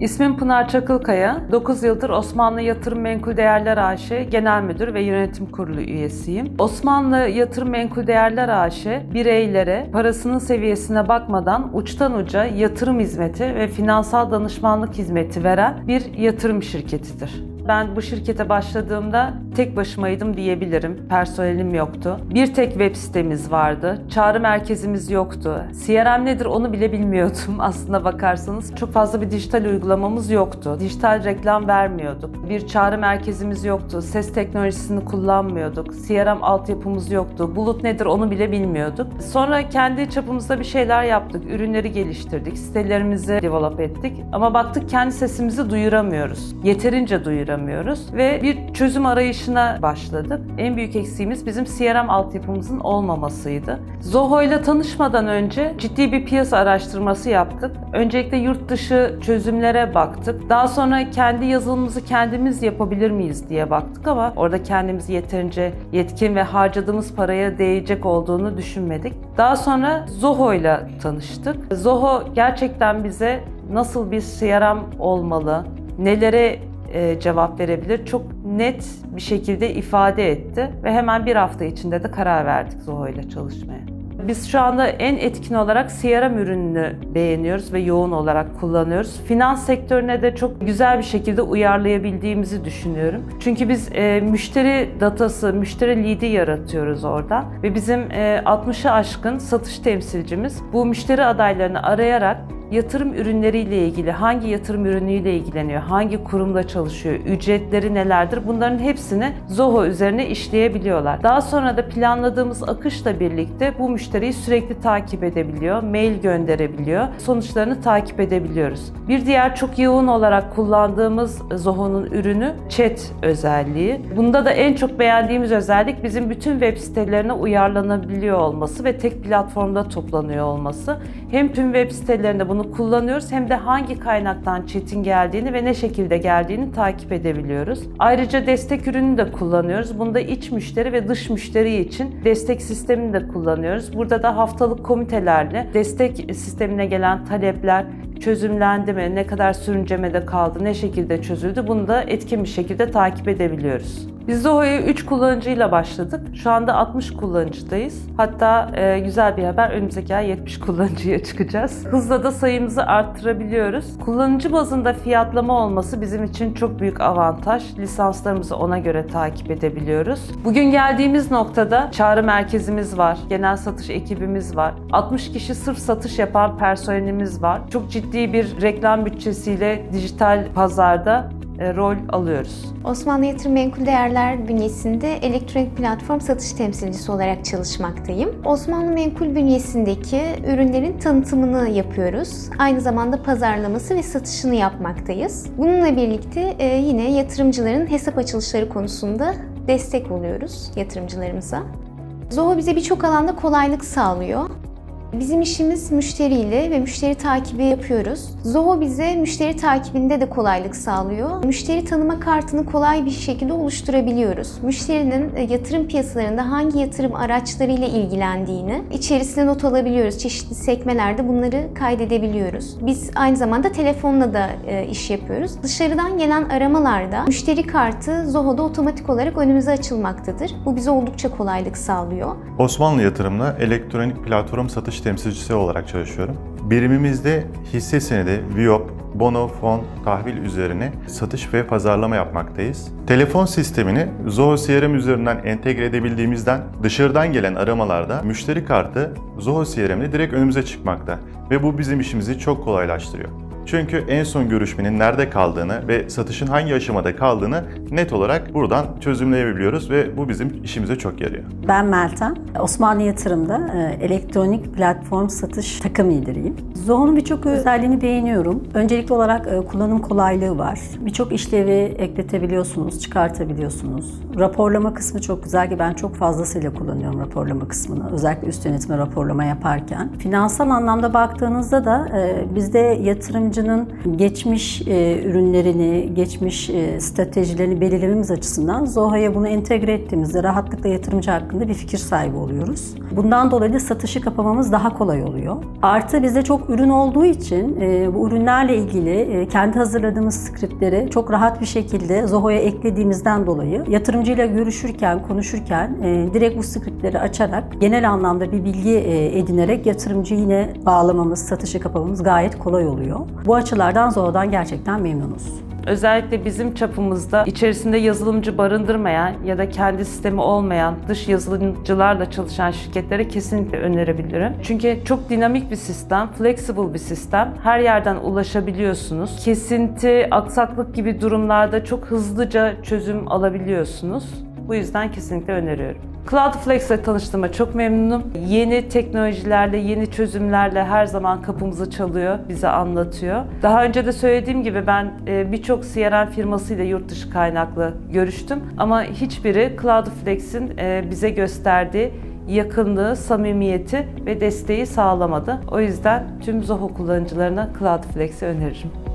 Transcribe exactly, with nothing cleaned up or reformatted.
İsmim Pınar Çakılkaya. dokuz yıldır Osmanlı Yatırım Menkul Değerler A Ş Genel Müdür ve Yönetim Kurulu üyesiyim. Osmanlı Yatırım Menkul Değerler A Ş bireylere parasının seviyesine bakmadan uçtan uca yatırım hizmeti ve finansal danışmanlık hizmeti veren bir yatırım şirketidir. Ben bu şirkete başladığımda tek başımaydım diyebilirim. Personelim yoktu. Bir tek web sitemiz vardı. Çağrı merkezimiz yoktu. C R M nedir onu bile bilmiyordum aslına bakarsanız. Çok fazla bir dijital uygulamamız yoktu. Dijital reklam vermiyorduk. Bir çağrı merkezimiz yoktu. Ses teknolojisini kullanmıyorduk. C R M altyapımız yoktu. Bulut nedir onu bile bilmiyorduk. Sonra kendi çapımızda bir şeyler yaptık. Ürünleri geliştirdik. Sitelerimizi develop ettik. Ama baktık kendi sesimizi duyuramıyoruz. Yeterince duyuramıyoruz. Ve bir çözüm arayışına başladık. En büyük eksiğimiz bizim C R M altyapımızın olmamasıydı. Zoho ile tanışmadan önce ciddi bir piyasa araştırması yaptık. Öncelikle yurt dışı çözümlere baktık. Daha sonra kendi yazılımımızı kendimiz yapabilir miyiz diye baktık ama orada kendimizi yeterince yetkin ve harcadığımız paraya değecek olduğunu düşünmedik. Daha sonra Zoho ile tanıştık. Zoho gerçekten bize nasıl bir C R M olmalı, nelere cevap verebilir çok net bir şekilde ifade etti ve hemen bir hafta içinde de karar verdik Zoho ile çalışmaya. Biz şu anda en etkin olarak C R M ürününü beğeniyoruz ve yoğun olarak kullanıyoruz. Finans sektörüne de çok güzel bir şekilde uyarlayabildiğimizi düşünüyorum. Çünkü biz e, müşteri datası, müşteri lead'i yaratıyoruz orada ve bizim e, altmışı aşkın satış temsilcimiz bu müşteri adaylarını arayarak yatırım ürünleriyle ilgili, hangi yatırım ürünüyle ilgileniyor, hangi kurumda çalışıyor, ücretleri nelerdir bunların hepsini Zoho üzerine işleyebiliyorlar. Daha sonra da planladığımız akışla birlikte bu müşteriyi sürekli takip edebiliyor, mail gönderebiliyor, sonuçlarını takip edebiliyoruz. Bir diğer çok yoğun olarak kullandığımız Zoho'nun ürünü chat özelliği. Bunda da en çok beğendiğimiz özellik bizim bütün web sitelerine uyarlanabiliyor olması ve tek platformda toplanıyor olması. Hem tüm web sitelerinde bunu kullanıyoruz hem de hangi kaynaktan chat'in geldiğini ve ne şekilde geldiğini takip edebiliyoruz. Ayrıca destek ürünü de kullanıyoruz. Bunda iç müşteri ve dış müşteri için destek sistemini de kullanıyoruz. Burada da haftalık komitelerle destek sistemine gelen talepler çözümlendi mi, ne kadar sürüncemede kaldı, ne şekilde çözüldü bunu da etkin bir şekilde takip edebiliyoruz. Biz Zoho'ya üç kullanıcıyla başladık. Şu anda altmış kullanıcıdayız. Hatta e, güzel bir haber önümüzdeki ay yetmiş kullanıcıya çıkacağız. Hızla da sayımızı arttırabiliyoruz. Kullanıcı bazında fiyatlama olması bizim için çok büyük avantaj. Lisanslarımızı ona göre takip edebiliyoruz. Bugün geldiğimiz noktada çağrı merkezimiz var, genel satış ekibimiz var. altmış kişi sırf satış yapan personelimiz var. Çok ciddi bir reklam bütçesiyle dijital pazarda rol alıyoruz. Osmanlı Yatırım Menkul Değerler bünyesinde elektronik platform satış temsilcisi olarak çalışmaktayım. Osmanlı Menkul bünyesindeki ürünlerin tanıtımını yapıyoruz. Aynı zamanda pazarlaması ve satışını yapmaktayız. Bununla birlikte yine yatırımcıların hesap açılışları konusunda destek oluyoruz yatırımcılarımıza. Zoho bize birçok alanda kolaylık sağlıyor. Bizim işimiz müşteriyle ve müşteri takibi yapıyoruz. Zoho bize müşteri takibinde de kolaylık sağlıyor. Müşteri tanıma kartını kolay bir şekilde oluşturabiliyoruz. Müşterinin yatırım piyasalarında hangi yatırım araçlarıyla ilgilendiğini içerisine not alabiliyoruz. Çeşitli sekmelerde bunları kaydedebiliyoruz. Biz aynı zamanda telefonla da iş yapıyoruz. Dışarıdan gelen aramalarda müşteri kartı Zoho'da otomatik olarak önümüze açılmaktadır. Bu bize oldukça kolaylık sağlıyor. Osmanlı Yatırım'da elektronik platform satış temsilcisi olarak çalışıyorum. Birimimizde hisse senedi, Viyop, bono, fon, tahvil üzerine satış ve pazarlama yapmaktayız. Telefon sistemini Zoho C R M üzerinden entegre edebildiğimizden dışarıdan gelen aramalarda müşteri kartı Zoho C R M'de direkt önümüze çıkmakta ve bu bizim işimizi çok kolaylaştırıyor. Çünkü en son görüşmenin nerede kaldığını ve satışın hangi aşamada kaldığını net olarak buradan çözümleyebiliyoruz ve bu bizim işimize çok yarıyor. Ben Meltem. Osmanlı Yatırım'da elektronik platform satış takım lideriyim. Zoho'nun birçok özelliğini beğeniyorum. Öncelikli olarak kullanım kolaylığı var. Birçok işlevi ekletebiliyorsunuz, çıkartabiliyorsunuz. Raporlama kısmı çok güzel ki ben çok fazlasıyla kullanıyorum raporlama kısmını. Özellikle üst yönetime raporlama yaparken. Finansal anlamda baktığınızda da bizde yatırımcı yatırımcının geçmiş e, ürünlerini, geçmiş e, stratejilerini belirlememiz açısından Zoho'ya bunu entegre ettiğimizde rahatlıkla yatırımcı hakkında bir fikir sahibi oluyoruz. Bundan dolayı da satışı kapamamız daha kolay oluyor. Artı bizde çok ürün olduğu için e, bu ürünlerle ilgili e, kendi hazırladığımız skriptleri çok rahat bir şekilde Zoho'ya eklediğimizden dolayı yatırımcıyla görüşürken, konuşurken e, direkt bu skriptleri açarak genel anlamda bir bilgi e, edinerek yatırımcıyı yine bağlamamız, satışı kapamamız gayet kolay oluyor. Bu açılardan Zoho'dan gerçekten memnunuz. Özellikle bizim çapımızda içerisinde yazılımcı barındırmayan ya da kendi sistemi olmayan dış yazılımcılarla çalışan şirketlere kesinlikle önerebilirim. Çünkü çok dinamik bir sistem, flexible bir sistem. Her yerden ulaşabiliyorsunuz. Kesinti, aksaklık gibi durumlarda çok hızlıca çözüm alabiliyorsunuz. Bu yüzden kesinlikle öneriyorum. Cloudflex ile tanıştığıma çok memnunum. Yeni teknolojilerle, yeni çözümlerle her zaman kapımızı çalıyor, bize anlatıyor. Daha önce de söylediğim gibi ben birçok C R M firmasıyla yurt dışı kaynaklı görüştüm. Ama hiçbiri Cloudflex'in bize gösterdiği yakınlığı, samimiyeti ve desteği sağlamadı. O yüzden tüm Zoho kullanıcılarına Cloudflex'i öneririm.